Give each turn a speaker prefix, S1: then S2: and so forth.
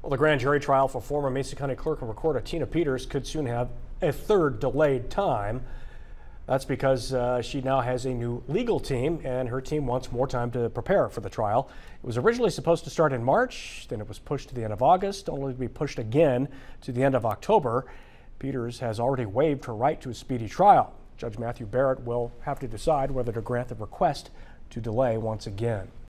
S1: Well, the grand jury trial for former Mason County Clerk and Recorder Tina Peters could soon have a third delayed time. That's because she now has a new legal team, and her team wants more time to prepare for the trial. It was originally supposed to start in March, then it was pushed to the end of August, only to be pushed again to the end of October. Peters has already waived her right to a speedy trial. Judge Matthew Barrett will have to decide whether to grant the request to delay once again.